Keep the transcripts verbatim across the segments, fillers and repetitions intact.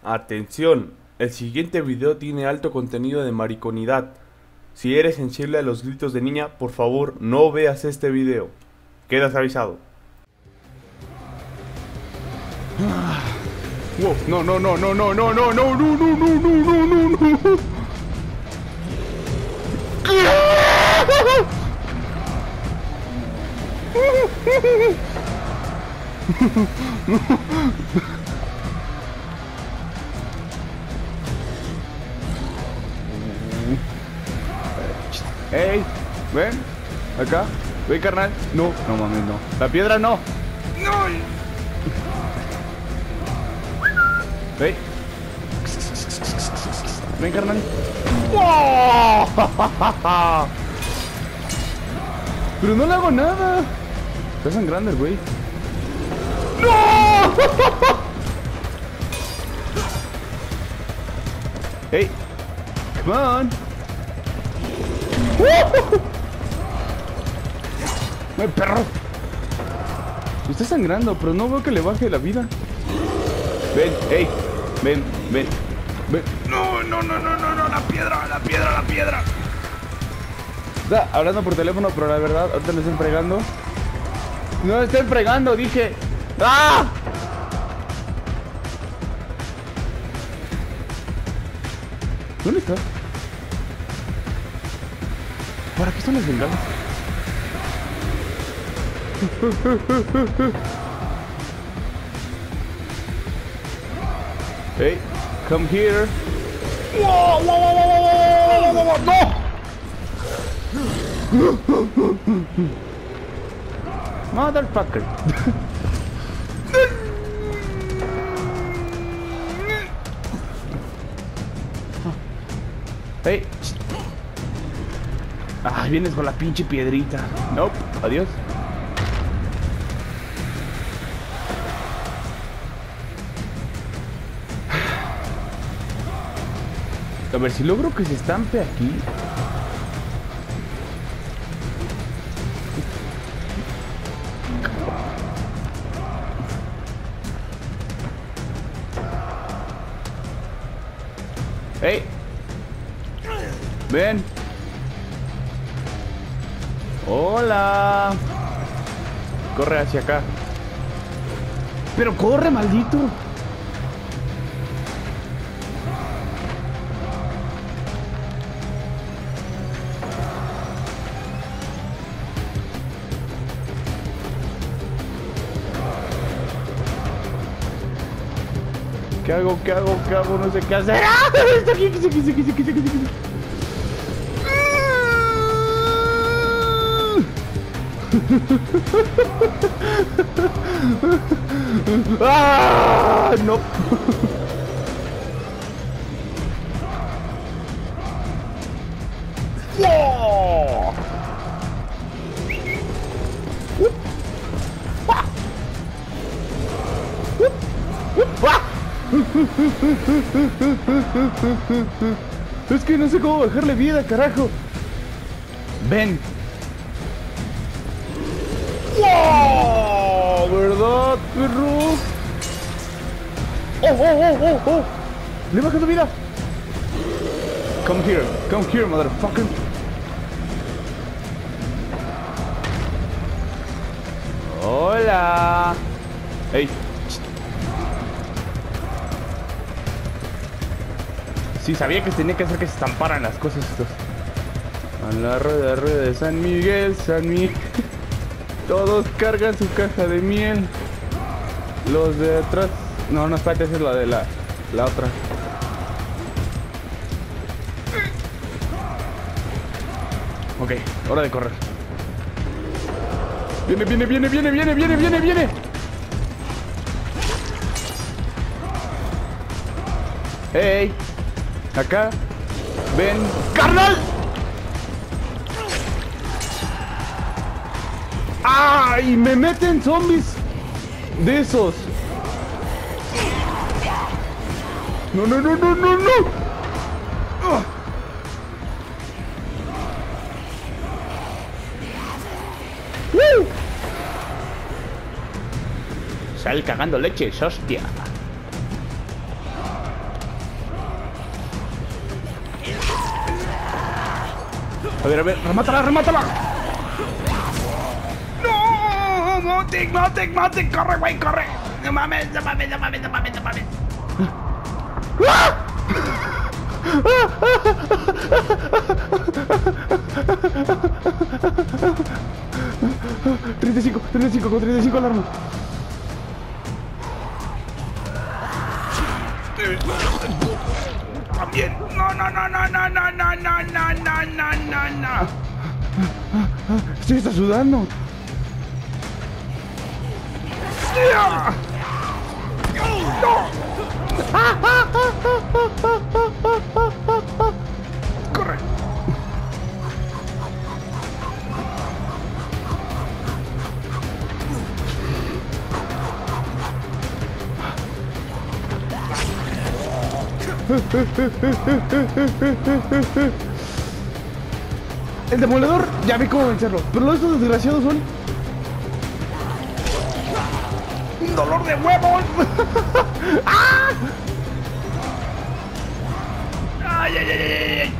Atención, el siguiente video tiene alto contenido de mariconidad. Si eres sensible a los gritos de niña, por favor no veas este video. Quedas avisado. Wow, no, no, no, no, no, no, no, no, no, no, no, no, no, no, no. Ey, ven, acá, ven carnal. No, no mames, no. La piedra no. No. Ven. Ven carnal. ¡Wow! Pero no le hago nada. Está sangrando el güey. ¡No! Hey, come on. ¡Ay, perro! Está sangrando, pero no veo que le baje la vida. Ven, hey, ven, ven, ven. No, no, no, no, no, no, la piedra, la piedra, la piedra. Está hablando por teléfono, pero la verdad, ahorita le están fregando. No le estén fregando, dije. ¡Ah! ¿Dónde está? ¿Para qué son las bengalas? Hey, come here. ¡Wow, wow, wow, wow, wow, wow, wow, wow! ¡No! Motherfucker. Hey. Ah, vienes con la pinche piedrita. Nope, adiós. A ver si logro que se estampe aquí. Hey. Ven. Hola. Corre hacia acá. Pero corre, maldito. ¿Qué hago? ¿Qué hago? ¿Qué hago? No sé qué hacer. ¡Ah! Está aquí, está aquí, está aquí, está aquí, está aquí, está aquí. ¡Ah! No. ¡Oh! Es que no sé cómo bajarle vida, carajo. Ven. ¡Wow! ¿Verdad, perro? ¡Oh, oh, oh, oh, oh! ¡Le bajas la vida! Come here, come here, motherfucker. Hola. Hey. Sí, sabía que tenía que hacer que se estamparan las cosas estos. A la rueda, rueda de San Miguel, San Miguel. Todos cargan su caja de miel. Los de atrás. No, no, espérate, esa es la de la, la otra. Ok, hora de correr. Viene, viene, viene, viene, viene, viene, viene, viene. Hey. Acá. Ven. ¡Carnal! ¡Ay! Me meten zombies de esos. No, no, no, no, no, no. Uh. ¡Uh! Sal cagando leches, hostia. A ver, a ver, remátala, remátala. No, Motic, Motic, Motic, corre, güey, corre. No mames, no mames, no mames, no mames, no mames. treinta y cinco, treinta y cinco, con treinta y cinco alarma. También. No, no, no, no, no, no, no, no, no, no, no, no. Estoy hasta sudando. Corre. El demoledor, ya vi cómo vencerlo. Pero estos desgraciados son un dolor de huevos. ¡Ah! ¡Ay, ay, ay, ay, ay!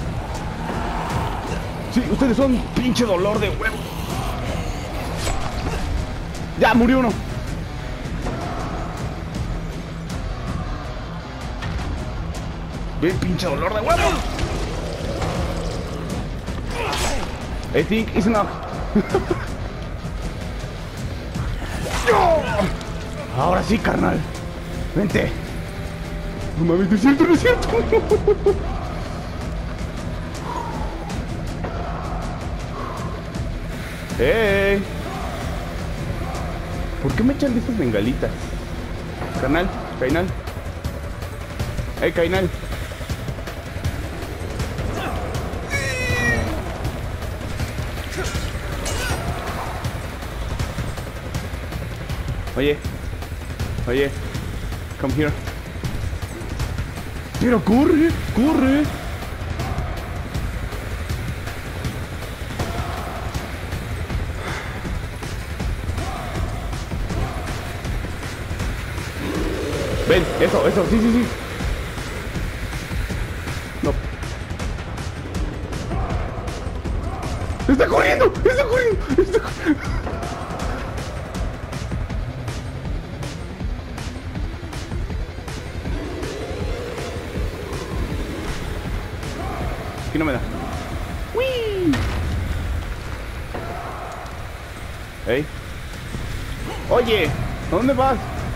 Sí, ustedes son pinche dolor de huevos. Ya, murió uno. Ven, pinche dolor de huevos. I think it's enough. Ahora sí, carnal. Vente. No mames, no es cierto, no es cierto. Hey. ¿Por qué me echan de estas bengalitas? Carnal, Cainal. Hey, Cainal. Oye, oye, come here. Pero corre, corre. Ven, eso, eso, sí, sí, sí. No. ¡Está corriendo! ¡Está corriendo! ¡Está corriendo! Aquí no me da. ¡Uy! Hey. Oye, ¿a dónde vas?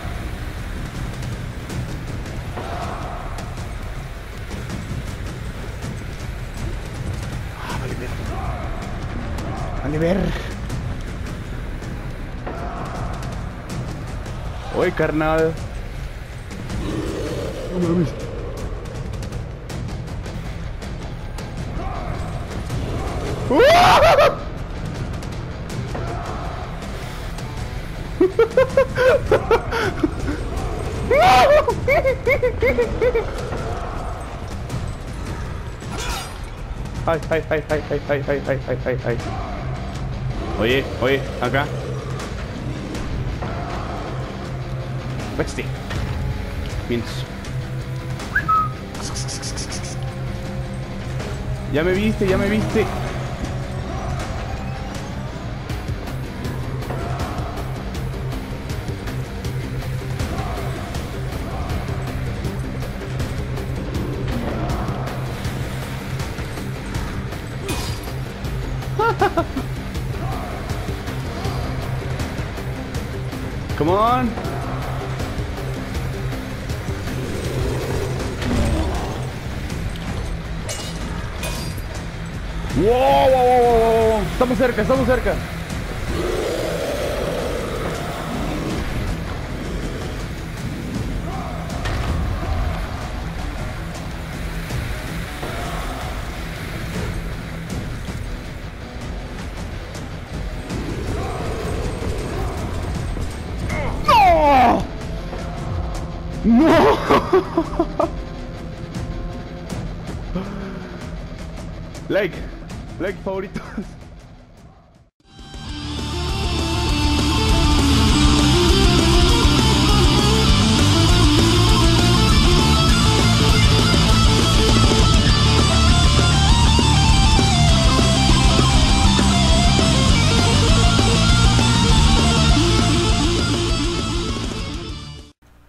Ah, vale ver. Vale ver. Oye, carnal. No mames. Ay, ay, ay, ay, ay, ay, ay, ay, ay, ay, ay. Oye, oye, acá. Vexte. Vientos. Ya me viste, ya me viste. Come on. Wow, wow, wow, wow, wow. Estamos cerca, estamos cerca. ¡No! Like, like favoritos.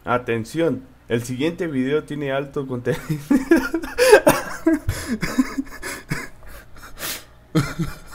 Atención, el siguiente video tiene alto contenido.